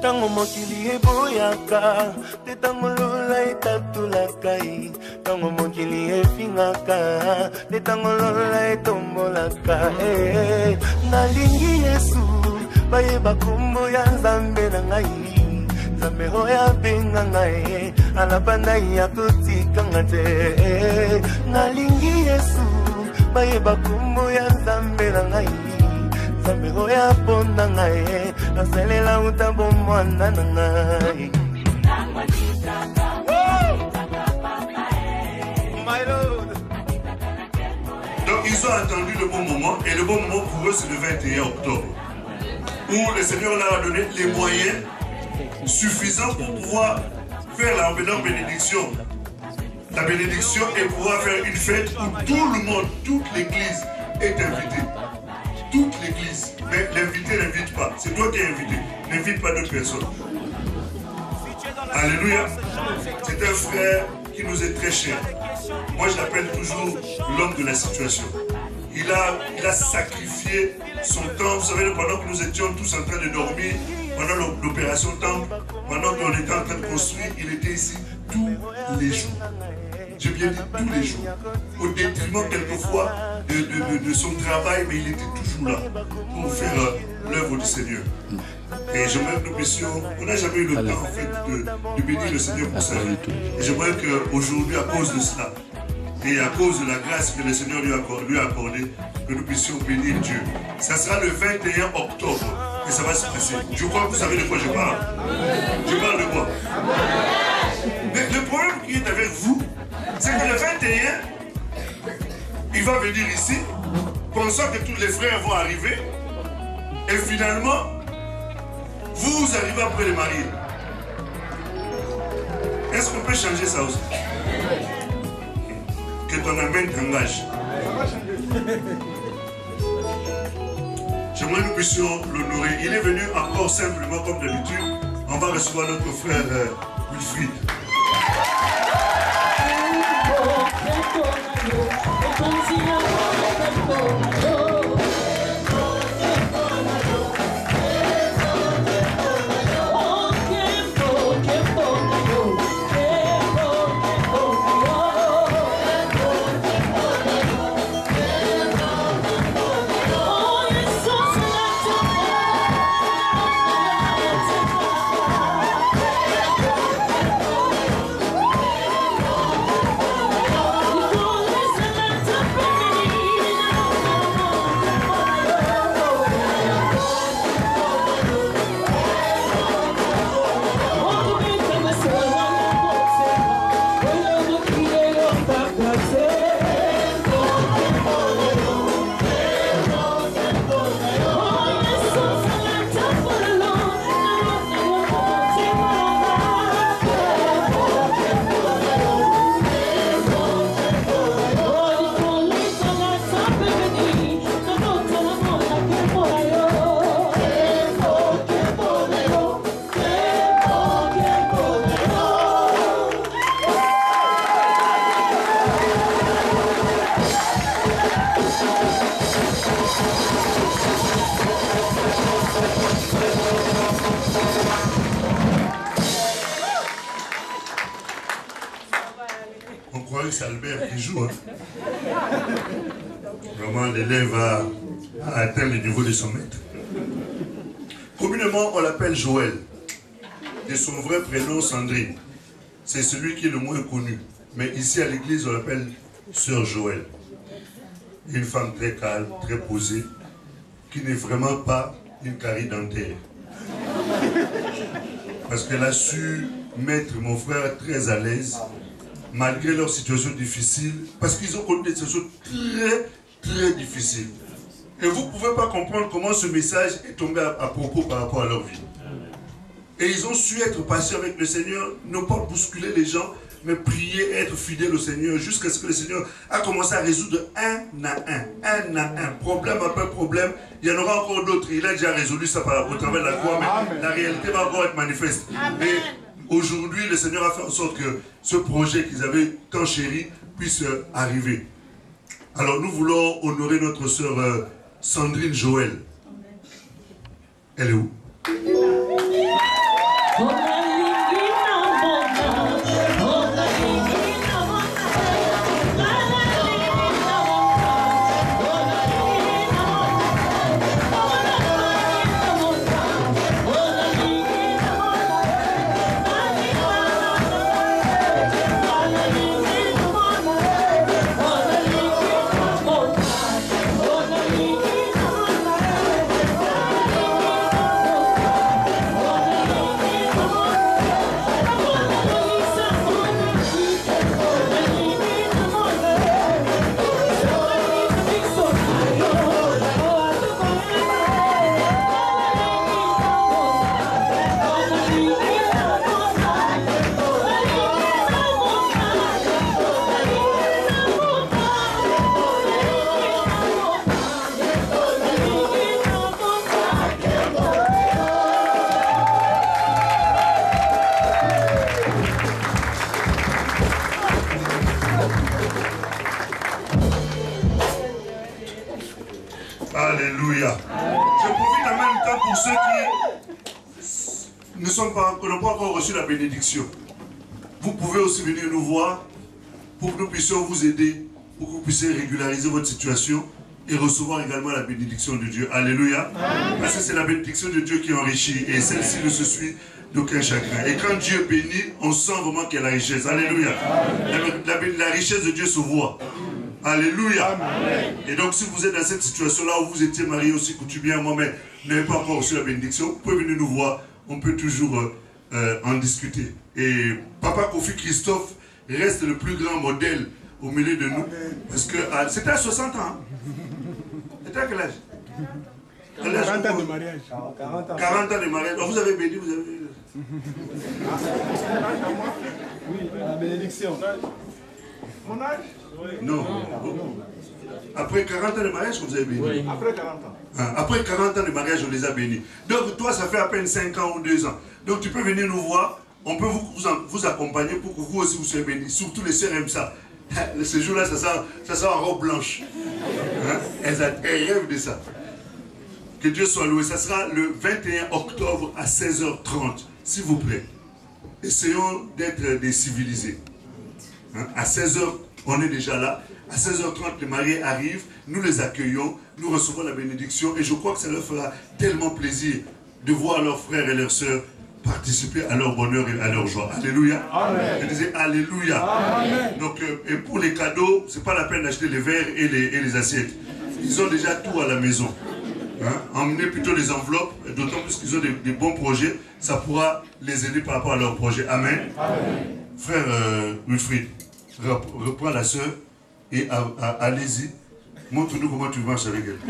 Tango mokili eboyaka, te tango lola etatulaka, tango mokili efingaka, te tango lola etombolaka. Nalingi Yesu, bayeba kombo ya Nzambe na ngai, Nzambe oya benga ngai, alabanda ya kotikanga te. Nalingi Yesu, bayeba kombo ya Nzambe na ngai, Nzambe oya ponda ngai, nasalela utambo mwana na ngai. Donc ils ont attendu le bon moment, et le bon moment pour eux c'est le 21 octobre, où le Seigneur leur a donné les moyens suffisants pour pouvoir faire la bénédiction. La bénédiction et pouvoir faire une fête où tout le monde, toute l'église est invitée. Toute l'église. Mais l'invité n'invite pas. C'est toi qui es invité. N'invite pas d'autres personnes. Alléluia. C'est un frère qui nous est très cher. Moi, je l'appelle toujours l'homme de la situation. Il a sacrifié son temps. Vous savez, pendant que nous étions tous en train de dormir, pendant l'opération Temple, pendant qu'on était en train de construire, il était ici tous les jours. J'ai bien dit tous les jours. Au détriment quelquefois de son travail, mais il était toujours là pour faire l'œuvre du Seigneur. Et j'aimerais que nous puissions, on n'a jamais eu le temps en fait de bénir le Seigneur pour sa vie. Et j'aimerais qu'aujourd'hui, à cause de cela, et à cause de la grâce que le Seigneur lui a accordée, que nous puissions bénir Dieu. Ça sera le 21 octobre et ça va se passer. Je crois que vous savez de quoi je parle. Je parle de quoi? Mais le problème qui est avec vous, c'est que le 21, il va venir ici, pensant que tous les frères vont arriver, et finalement, vous arrivez après les mariés. Est-ce qu'on peut changer ça aussi? Que ton amen t'engage. J'aimerais que nous puissions l'honorer. Il est venu encore simplement comme d'habitude. On va recevoir notre frère Wilfried. C'est Albert qui joue. Hein. Vraiment, l'élève a atteint le niveau de son maître. Communément, on l'appelle Joël. De son vrai prénom, Sandrine. C'est celui qui est le moins connu. Mais ici, à l'église, on l'appelle Sœur Joël. Une femme très calme, très posée, qui n'est vraiment pas une carie dentaire. Parce qu'elle a su mettre mon frère très à l'aise, malgré leur situation difficile, parce qu'ils ont connu des situations très difficiles. Et vous ne pouvez pas comprendre comment ce message est tombé à propos par rapport à leur vie. Et ils ont su être patients avec le Seigneur, ne pas bousculer les gens, mais prier, être fidèles au Seigneur, jusqu'à ce que le Seigneur a commencé à résoudre un à un, problème après problème. Il y en aura encore d'autres. Il a déjà résolu ça au travers de la croix, mais la réalité va encore être manifeste. Et aujourd'hui, le Seigneur a fait en sorte que ce projet qu'ils avaient tant chéri puisse arriver. Alors nous voulons honorer notre sœur Sandrine Joël. Elle est où? Alléluia. Je profite en même temps pour ceux qui n'ont pas encore reçu la bénédiction. Vous pouvez aussi venir nous voir pour que nous puissions vous aider, pour que vous puissiez régulariser votre situation et recevoir également la bénédiction de Dieu. Alléluia. Parce que c'est la bénédiction de Dieu qui enrichit et celle-ci ne se suit d'aucun chagrin. Et quand Dieu bénit, on sent vraiment qu'il y a la richesse. Alléluia. La richesse de Dieu se voit. Alléluia. Amen. Et donc si vous êtes dans cette situation-là où vous étiez marié aussi coutumièrement, mais n'avez pas encore reçu la bénédiction, vous pouvez venir nous voir. On peut toujours en discuter. Et Papa Kofi Christophe reste le plus grand modèle au milieu de nous. Parce que c'était à 60 ans. Hein? C'était à quel âge? 40 ans de mariage. 40 ans de mariage. Vous avez béni, vous avez... Oui, la bénédiction. Mon âge? Non. Après 40 ans de mariage, vous avez béni. Oui. Après 40 ans. Après 40 ans de mariage, on les a bénis. Donc toi, ça fait à peine 5 ans ou 2 ans. Donc tu peux venir nous voir. On peut vous accompagner pour que vous aussi vous soyez bénis. Surtout les sœurs aiment ça. Ce jour-là, ça sent en robe blanche. Hein? Elles rêvent de ça. Que Dieu soit loué. Ça sera le 21 octobre à 16h30. S'il vous plaît. Essayons d'être des civilisés. Hein? À 16h, on est déjà là. À 16h30, les mariés arrivent. Nous les accueillons. Nous recevons la bénédiction. Et je crois que ça leur fera tellement plaisir de voir leurs frères et leurs sœurs participer à leur bonheur et à leur joie. Alléluia. Amen. Je disais Alléluia. Amen. Donc, et pour les cadeaux, ce n'est pas la peine d'acheter les verres et les assiettes. Ils ont déjà tout à la maison. Hein? Emmenez plutôt les enveloppes, d'autant plus qu'ils ont des bons projets. Ça pourra les aider par rapport à leurs projets. Amen. Amen. Frère Wilfried, reprends la sœur et allez-y. Montre-nous comment tu marches avec elle.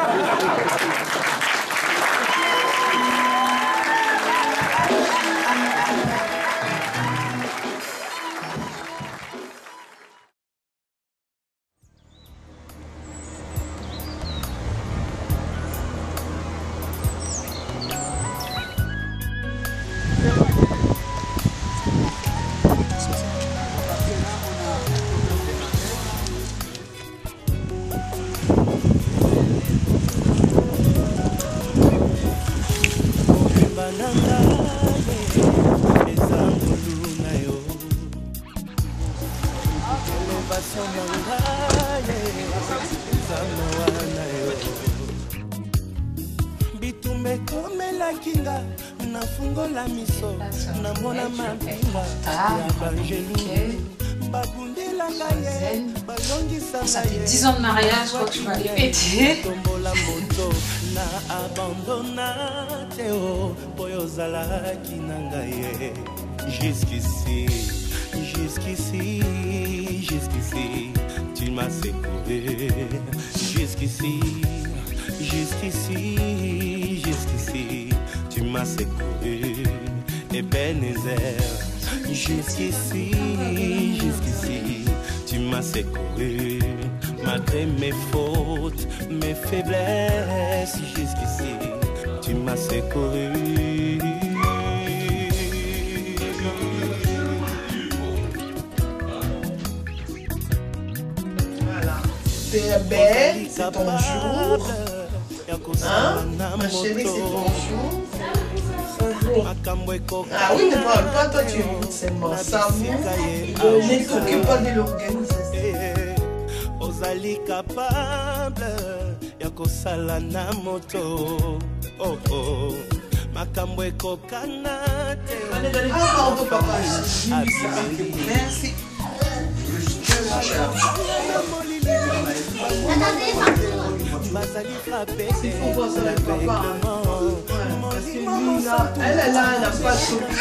Ça fait 10 ans de mariage, je crois que tu vas les péter. Jusqu'ici, jusqu'ici, jusqu'ici, tu m'as secouru. Jusqu'ici, jusqu'ici, jusqu'ici, tu m'as secouru. Ebenezer, jusqu'ici, jusqu'ici, tu m'as secouru. Malgré mes fautes, mes faiblesses, jusqu'ici, tu m'as secouru. T'es belle, c'est ton jour. Ma chérie, c'est ton jour. Ah oui, mais pas toi, tu es seulement ça. Ne t'occupe pas de l'organisation. Ozali capable ya kosala na moto. Oh oh. Makambo ekokana te. Ah pardon papa. Merci. Il faut voir ça avec papa. Parce que lui là, elle est là, elle n'a pas de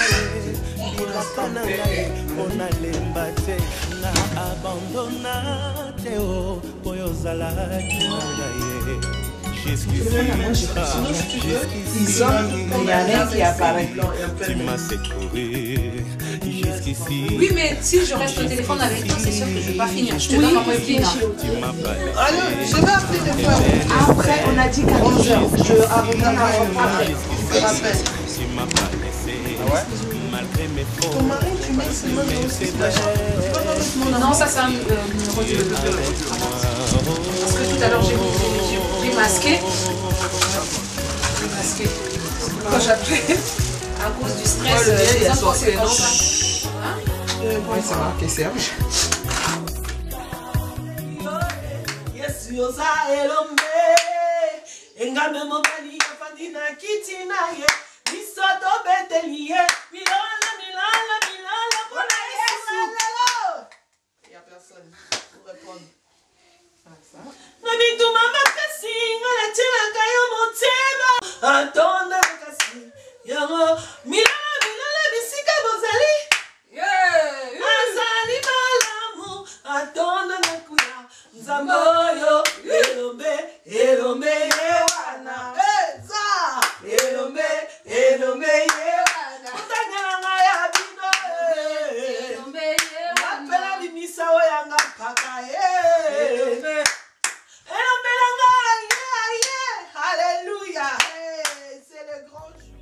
Il y a rien qui apparaît. Tu m'as secouru jusqu'ici. Oui, mais si je reste au téléphone avec toi, c'est sûr que je ne vais pas finir. Je te donne un peu de Tu m'as pas laissé. Alors, je vais appeler des fois. Après, on a dit 14 heures. Je rappelle. Tu m'as pas laissé. Malgré mes fautes. Ton mari, tu mets ses mains dans ses poches. Non, ça c'est un numéro du parce que tout à l'heure j'ai masqué. Quand j'appelais, à cause du stress, les enfants c'est comme ça. Oui, c'est marqué Serge. Il n'y a personne pour répondre. Alléluia, c'est le grand jour.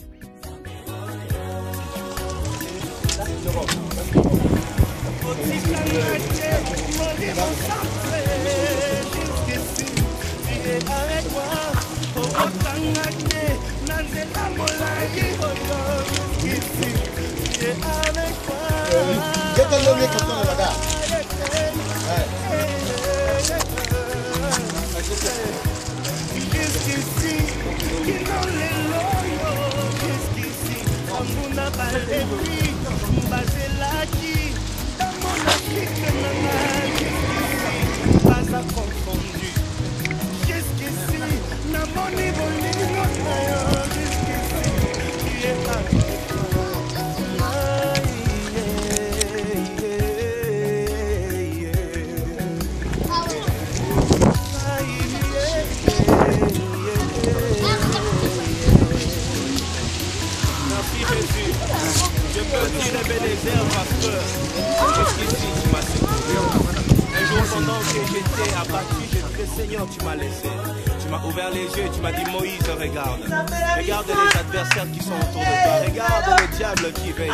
Seigneur, tu m'as laissé. Tu m'as ouvert les yeux, tu m'as dit Moïse, regarde. Regarde les adversaires qui sont autour de toi. Regarde le diable qui veille.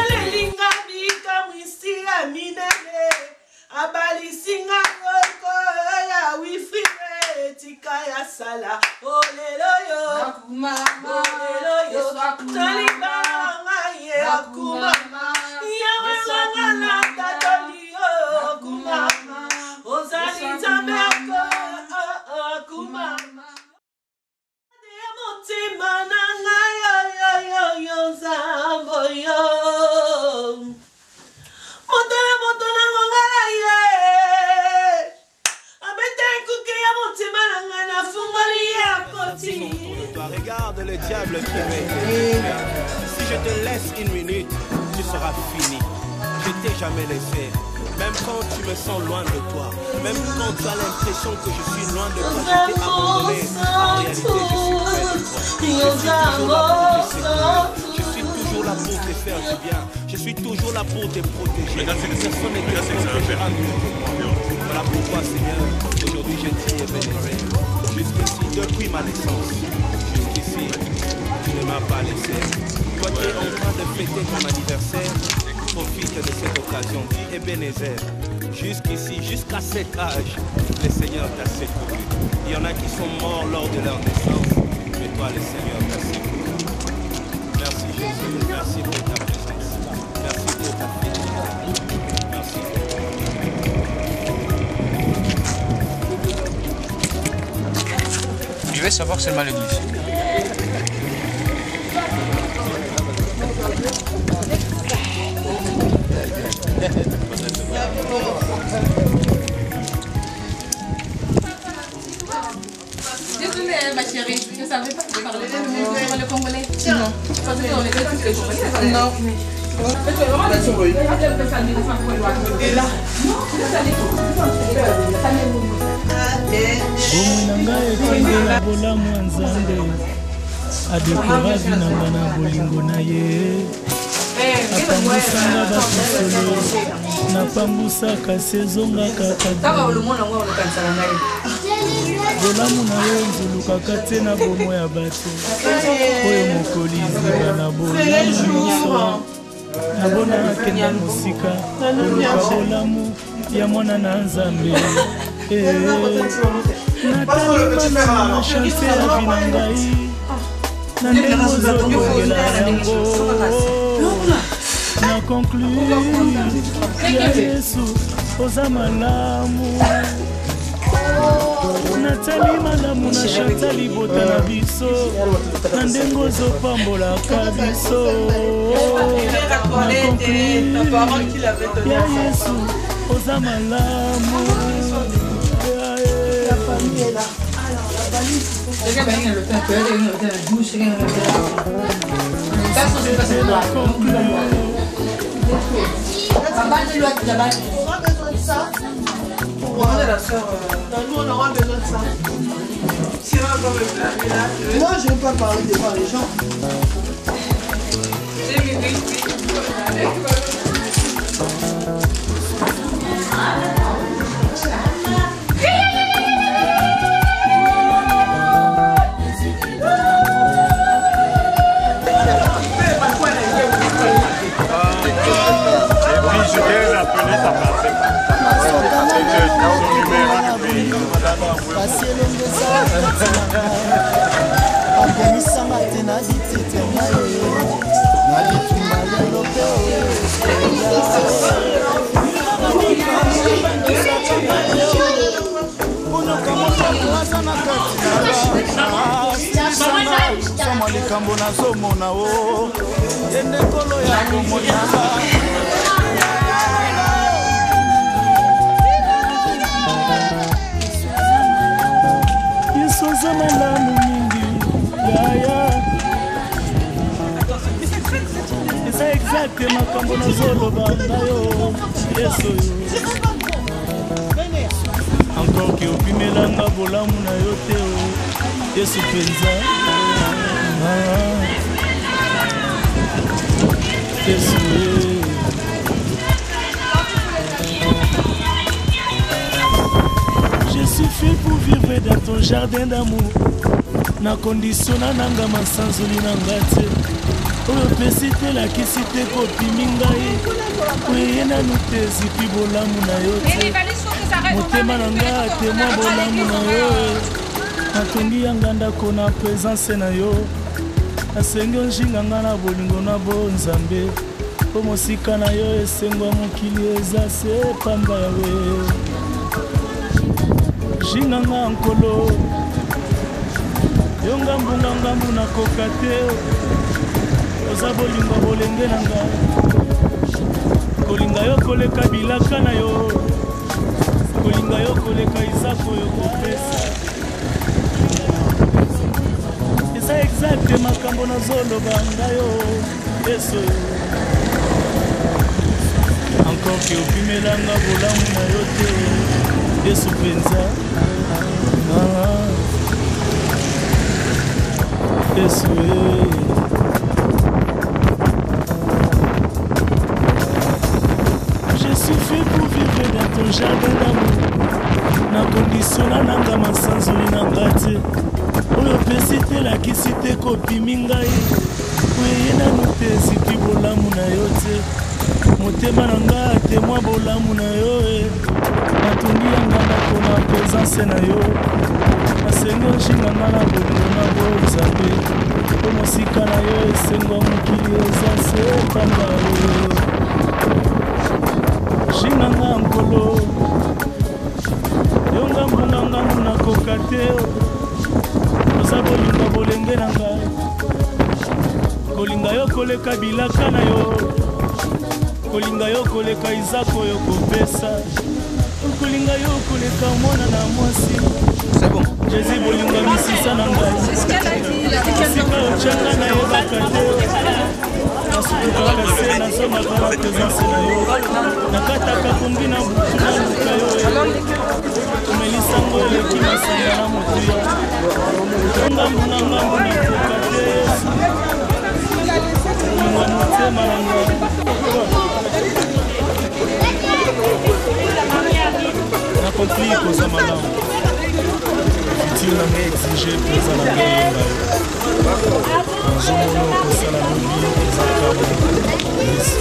Regarde le diable qui veille. Si je te laisse une minute, tu seras fini. Je t'ai jamais laissé. Même quand tu me sens loin de toi, même quand tu as l'impression que je suis loin de toi, je t'ai abandonné. En réalité, je suis toujours là pour te faire du bien. Je suis toujours là pour te protéger. Personne ne te protégera mieux que moi. Voilà pourquoi, Seigneur, aujourd'hui je t'ai béni. Jusqu'ici, depuis ma naissance, jusqu'ici, tu ne m'as pas laissé. Toi qui es en train de fêter ton anniversaire, profite de cette occasion. Dis Ebenezer, Jusqu'ici, jusqu'à cet âge, le Seigneur t'a secouru. Il y en a qui sont morts lors de leur naissance, mais toi, le Seigneur t'a secouru. Merci Jésus, merci pour ta présence. Merci pour ta fidélité. Merci. Je vais savoir seulement l'église. Désolée ma chérie, je ne savais pas que tu parlais le congolais. Non. Je pensais qu'on était tous les congolais. Non. Et là Bomunanga ekongela bolamu ya Nzambe adekora vinanga na bolingo na ye apambusanga bakusolo napambusaka sezongaka bolamu na yo nzulukaka te na bomo ya bato oyo mokoliziba na bolamu nyonso nabona akenda mosika koluka bolamu ya mwana na Nzambe natalimana na chanse ya vi na ngai na ndenge ozokongela yango na conclure ya Yesu oza malamu natali malamu na chanta libota na biso na ndenge ozopambolaka biso na conclure ya Yesu oza malamu. On aura besoin de ça. Moi, je ne veux pas parler devant les gens. Je t'ai rappelé ta personne. Son numéro de pays. likambo nazomona o yende kolo ya komonaka Yesu za malamu mingi yaya eza exacte makambo nazoloba nayo Yesu encore que opimelanga bolamu na yo te o Yesu penza Yesu je suis fait pour vivre dans ton jardin d'amour na condition na nanga masanzoli na ngate oyo pesi te lakisi te kopimi ngai oye nanu te zipi bolamu na yo te motema na ngai atema bolamu na yo natongi yanga ndako na présence na yo nasengi onjinga nga na bolingo na bonzambe po mosika na yo esengwa mokili eza se pamba yawe jinga nga nkolo yo ngambu nakoka te oza bolingo bolenge na nga kolinga yo koleka bilaka na yo kolinga yo koleka izako yo kopesa eza exacte makambo nazoloba ngayo Yesu encore que opimelanga bolamu na yo te Yesu penza Yesu je suis fait pour vivre dans ton jardin d'amour na condition na nanga masanzoli na ngate oyo pesi te lakisi te kopimi ngai oye nanu te eziki bolamu na yo te motema na nga témoin bolamu na yo natungi yanga nakoma présence na yo nasengi oshinga nga na bolingo na bo nzambe po mosika na yo esengwa mokili eza se pamba yo shinga nga nkolo yo ngambu na ngambu nakoka te oza bolinga bolenge na ngai kolinga yo koleka bilaka na yo kolinga yo koleka izako yo kopesa kolinga yo koleka mwana na mwasi jésus bolinga misisa na ngai sika otyanga na yebaka te nasukukaka se nazomaka na présence na yo nakataka pongi na butu na luka yo omelisango eleki masanga na motuya ngambu na ngambu nakoka te olinga motema na ngai nakompli koza malamu futur na ngai exige mpenza na ngai nazomona okosala lobi ezaka yesu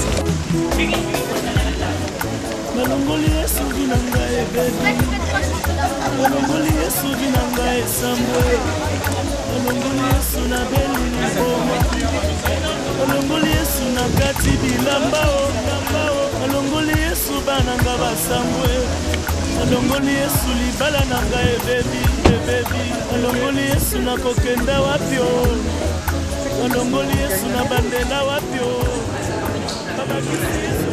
nalongoli yesu vi na ngai ebebi nalongoli yesu vi na ngai esambwe nalongoli yesu na beli liboma nalongoli yesu na kati bilamba nalongoli yesu bananga basambwe nalongoli yesu libala na ngai ebebi nalongoli yesu nakokenda wapi o nalongoli yesu na bandela wapi o babakisi yesu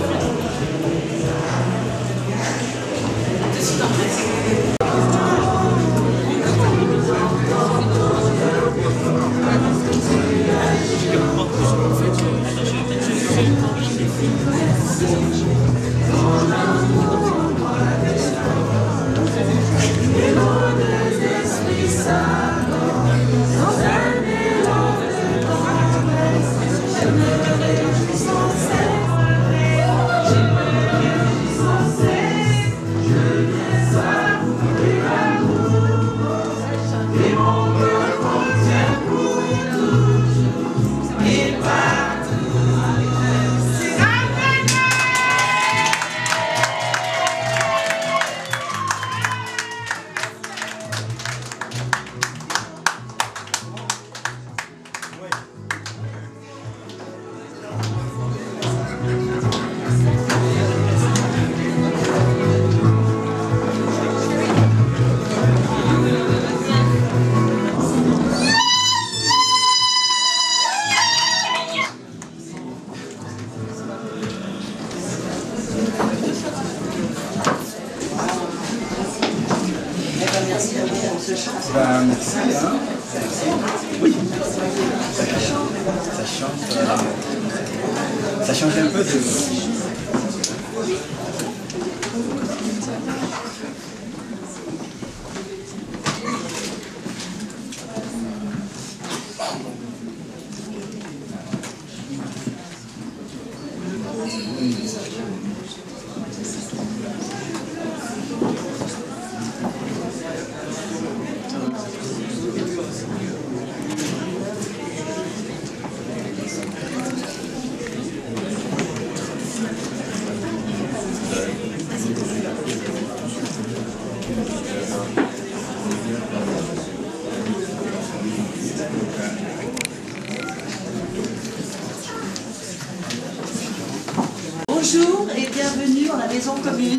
Merci. Oui. Ça change un peu de... Bonjour et bienvenue dans la maison commune.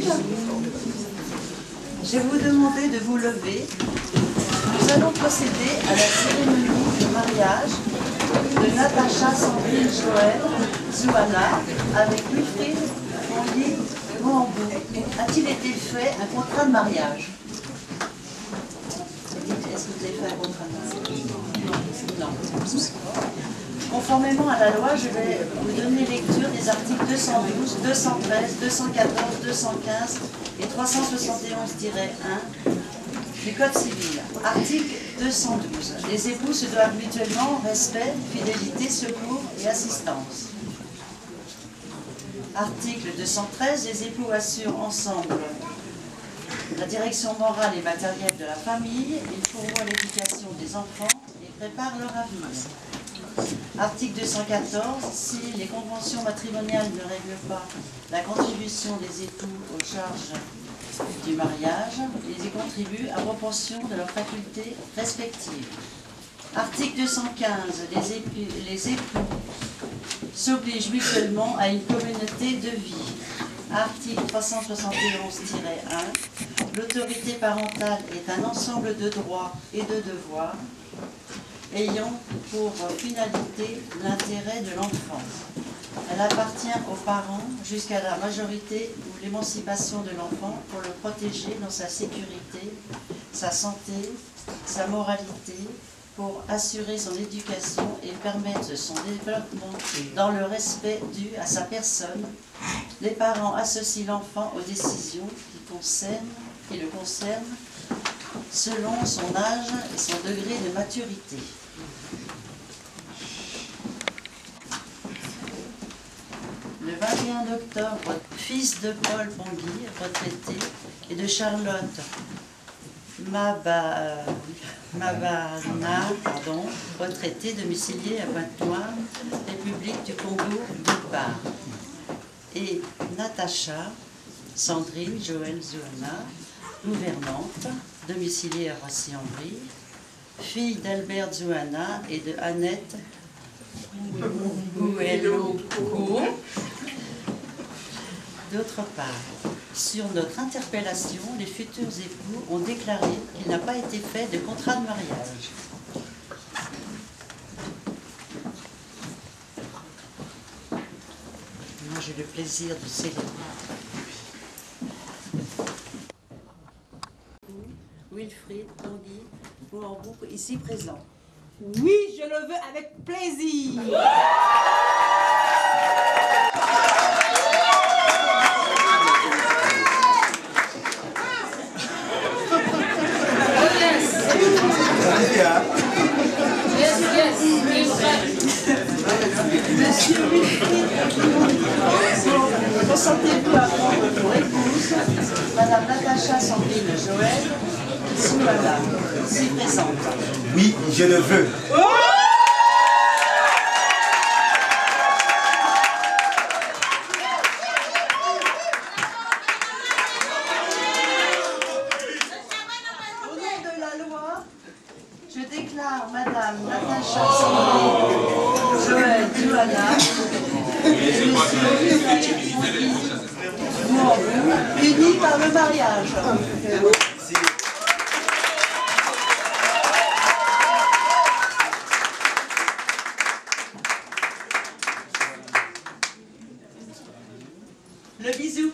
Je vais vous demander de vous lever. Nous allons procéder à la cérémonie de mariage de Natacha Sandrine Joël Zouana avec Wilfried Henri Moambou. A-t-il été fait un contrat de mariage? Est-ce que vous avez fait un contrat de mariage? Non. Conformément à la loi, je vais vous donner lecture des articles 212, 213, 214, 215 et 371-1 du Code civil. Article 212. Les époux se doivent mutuellement respect, fidélité, secours et assistance. Article 213. Les époux assurent ensemble la direction morale et matérielle de la famille, ils pourvoient l'éducation des enfants et préparent leur avenir. Article 214. Si les conventions matrimoniales ne règlent pas la contribution des époux aux charges du mariage, ils y contribuent à proportion de leurs facultés respectives. Article 215. Les époux s'obligent mutuellement à une communauté de vie. Article 371-1. L'autorité parentale est un ensemble de droits et de devoirs ayant pour finalité l'intérêt de l'enfant. Elle appartient aux parents jusqu'à la majorité ou l'émancipation de l'enfant pour le protéger dans sa sécurité, sa santé, sa moralité, pour assurer son éducation et permettre son développement dans le respect dû à sa personne. Les parents associent l'enfant aux décisions qui le concernent selon son âge et son degré de maturité. Le 21 octobre, fils de Paul Pongui, retraité, et de Charlotte Mabana, retraité, domicilié à Pointe-Noire, République du Congo, Bilbar. Et Natacha Sandrine Joël Zouana, gouvernante, domiciliée à Roissy-en-Brie, fille d'Albert Zouana et de Annette Gouello-Cour. D'autre part, sur notre interpellation, les futurs époux ont déclaré qu'il n'a pas été fait de contrat de mariage. Moi, j'ai le plaisir de célébrer. Wilfried Tanguy, Mouambou, ici présent. Oui, je le veux avec plaisir. Monsieur Wilfried, consentez-vous à prendre pour épouse Madame Natacha Sandrine Joël Zouana, ici présente? Oui, je le veux. Au nom de la loi, je déclare Madame Natacha Sandrine Joël Zouana unis par le mariage. Le bisou.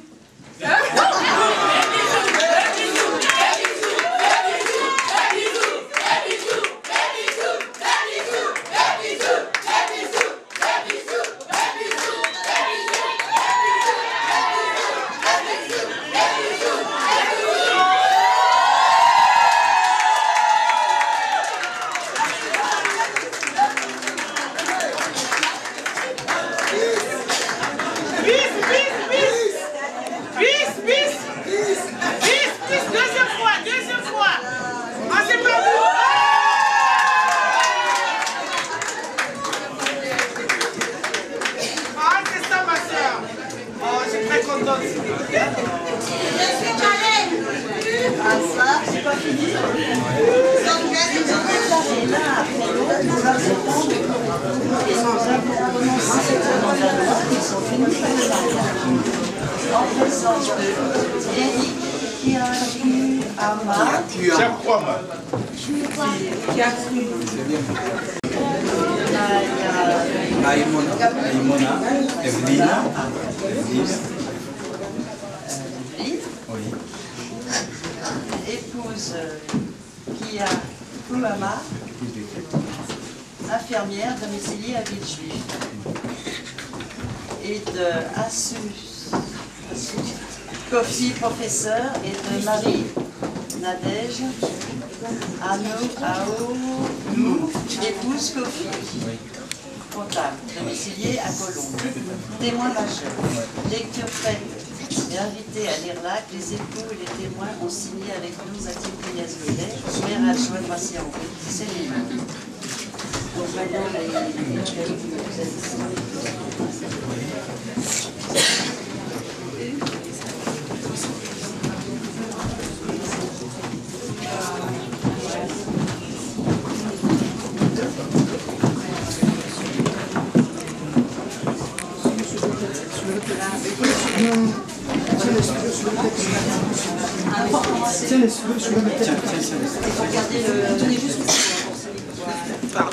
En présence de Eric Aïmona, Evelyne. Oui. Épouse Kia Kouama, infirmière domiciliée à Villejuif. Et de Assus Kofi, professeur, et de Marie Nadège Aou, épouse Kofi, comptable, domicilié à Colombes. Témoin majeur. Lecture faite et invité à l'IRLAC, les époux et les témoins ont signé avec nous Mathilde Payas-Velay, maire adjoint de Roissy-en-Brie, Céline. accompagnant les cadeaux que vous êtes. Regardez le... Tenez juste le... Pardon.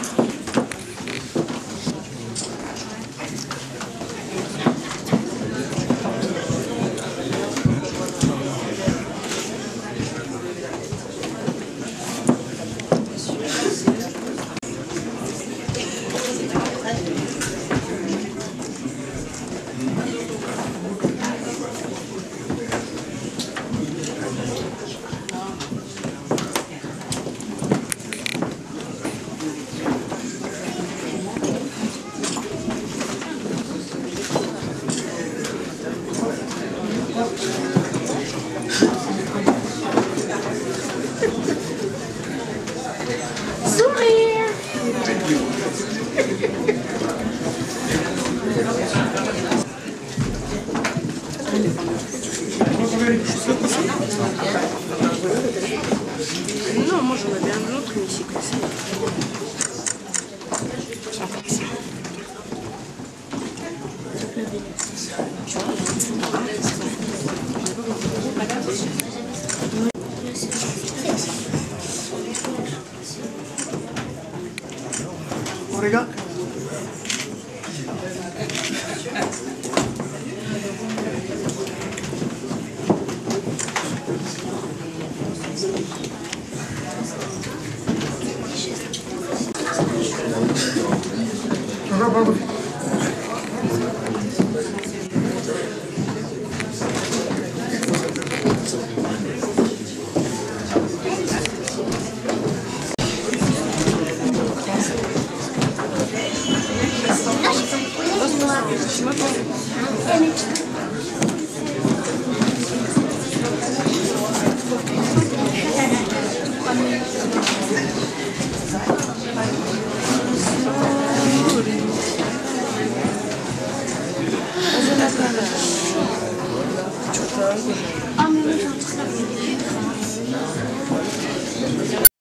Non, moi j'en avais un autre, mais il s'est cassé. On regarde.